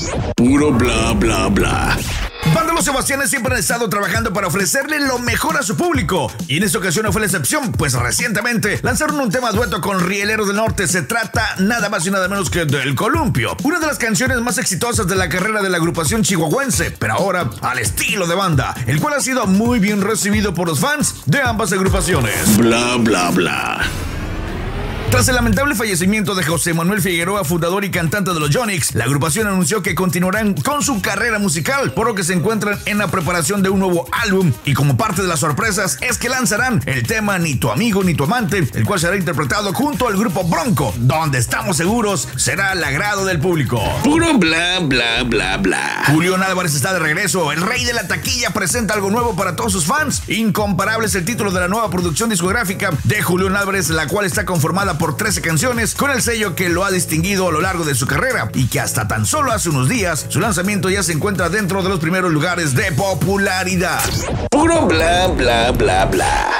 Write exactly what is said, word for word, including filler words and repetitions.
Puro bla bla bla. Banda Los Sebastianes siempre han estado trabajando para ofrecerle lo mejor a su público, y en esta ocasión no fue la excepción, pues recientemente lanzaron un tema dueto con Rieleros del Norte. Se trata nada más y nada menos que del Columpio, una de las canciones más exitosas de la carrera de la agrupación chihuahuense, pero ahora al estilo de banda, el cual ha sido muy bien recibido por los fans de ambas agrupaciones. Bla bla bla. Tras el lamentable fallecimiento de José Manuel Figueroa, fundador y cantante de los Yonix, la agrupación anunció que continuarán con su carrera musical, por lo que se encuentran en la preparación de un nuevo álbum, y como parte de las sorpresas es que lanzarán el tema Ni tu amigo ni tu amante, el cual será interpretado junto al grupo Bronco, donde estamos seguros será al agrado del público. Puro bla bla bla bla. Julián Álvarez está de regreso. El rey de la taquilla presenta algo nuevo para todos sus fans. Incomparable es el título de la nueva producción discográfica de Julián Álvarez, la cual está conformada por trece canciones con el sello que lo ha distinguido a lo largo de su carrera, y que hasta tan solo hace unos días su lanzamiento ya se encuentra dentro de los primeros lugares de popularidad. Puro bla bla bla bla.